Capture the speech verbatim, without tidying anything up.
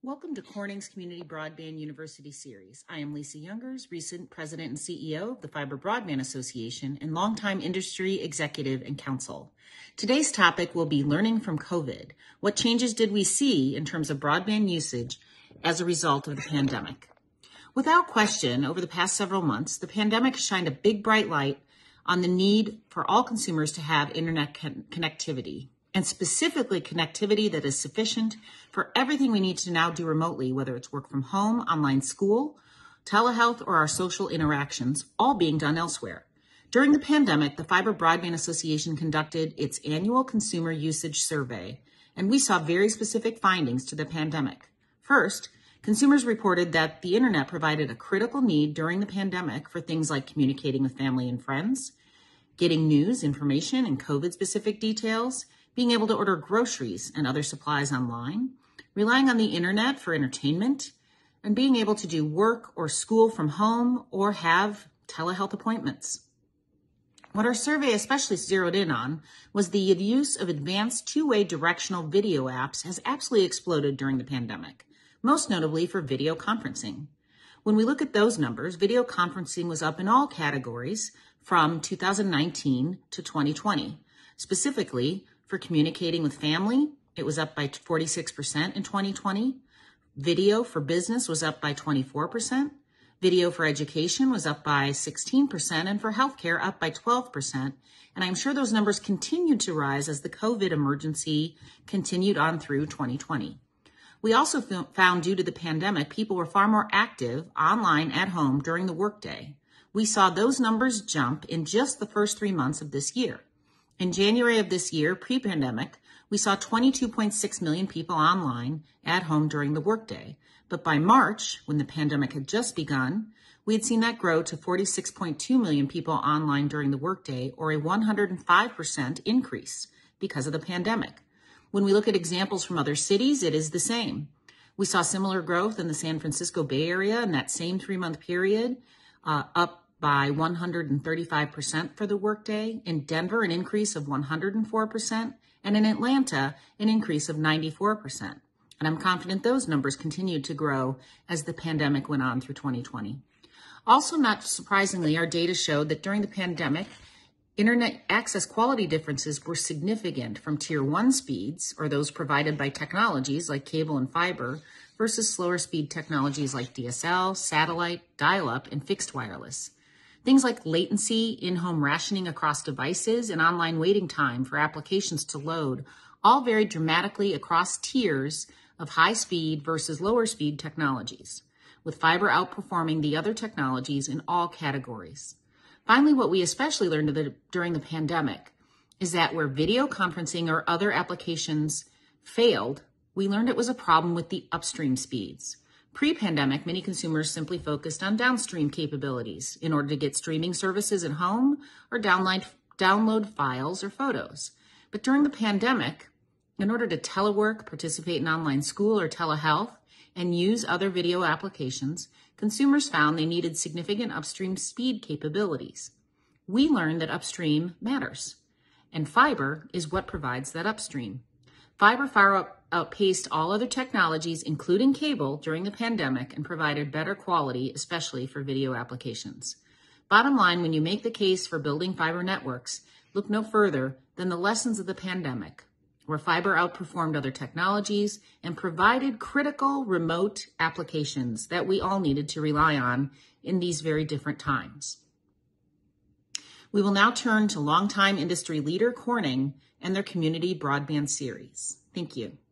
Welcome to Corning's Community Broadband University Series. I am Lisa Youngers, recent President and C E O of the Fiber Broadband Association and longtime industry executive and counsel. Today's topic will be learning from COVID. What changes did we see in terms of broadband usage as a result of the pandemic? Without question, over the past several months, the pandemic has shined a big bright light on the need for all consumers to have internet con- connectivity. And specifically connectivity that is sufficient for everything we need to now do remotely, whether it's work from home, online school, telehealth, or our social interactions, all being done elsewhere. During the pandemic, the Fiber Broadband Association conducted its annual consumer usage survey, and we saw very specific findings to the pandemic. First, consumers reported that the internet provided a critical need during the pandemic for things like communicating with family and friends, getting news, information, and COVID-specific details, being able to order groceries and other supplies online, relying on the internet for entertainment, and being able to do work or school from home or have telehealth appointments. What our survey especially zeroed in on was the use of advanced two-way directional video apps has absolutely exploded during the pandemic, most notably for video conferencing. When we look at those numbers, video conferencing was up in all categories from two thousand nineteen to twenty twenty. Specifically, for communicating with family, it was up by forty-six percent in twenty twenty. Video for business was up by twenty-four percent. Video for education was up by sixteen percent, and for healthcare up by twelve percent. And I'm sure those numbers continued to rise as the COVID emergency continued on through twenty twenty. We also found due to the pandemic, people were far more active online at home during the workday. We saw those numbers jump in just the first three months of this year. In January of this year, pre-pandemic, we saw twenty-two point six million people online at home during the workday. But by March, when the pandemic had just begun, we had seen that grow to forty-six point two million people online during the workday, or a one hundred five percent increase because of the pandemic. When we look at examples from other cities, it is the same. We saw similar growth in the San Francisco Bay Area in that same three-month period, uh, up by one hundred thirty-five percent for the workday, in Denver an increase of one hundred four percent, and in Atlanta an increase of ninety-four percent. And I'm confident those numbers continued to grow as the pandemic went on through twenty twenty. Also, not surprisingly, our data showed that during the pandemic, internet access quality differences were significant from tier one speeds, or those provided by technologies like cable and fiber, versus slower speed technologies like D S L, satellite, dial-up, and fixed wireless. Things like latency, in-home rationing across devices, and online waiting time for applications to load all varied dramatically across tiers of high-speed versus lower-speed technologies, with fiber outperforming the other technologies in all categories. Finally, what we especially learned during the pandemic is that where video conferencing or other applications failed, we learned it was a problem with the upstream speeds. Pre-pandemic, many consumers simply focused on downstream capabilities in order to get streaming services at home or download, download files or photos. But during the pandemic, in order to telework, participate in online school or telehealth, and use other video applications, consumers found they needed significant upstream speed capabilities. We learned that upstream matters, and fiber is what provides that upstream. Fiber far outpaced all other technologies, including cable, during the pandemic and provided better quality, especially for video applications. Bottom line, when you make the case for building fiber networks, look no further than the lessons of the pandemic, where fiber outperformed other technologies and provided critical remote applications that we all needed to rely on in these very different times. We will now turn to longtime industry leader Corning and their Community Broadband Series. Thank you.